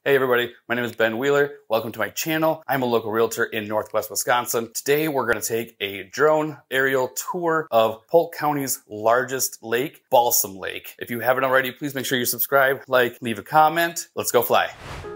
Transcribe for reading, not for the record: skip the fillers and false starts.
Hey everybody, my name is Ben Wheeler. Welcome to my channel. I'm a local realtor in Northwest Wisconsin. Today we're going to take a drone aerial tour of Polk County's largest lake, Balsam Lake. If you haven't already, please make sure you subscribe, like, leave a comment. Let's go fly.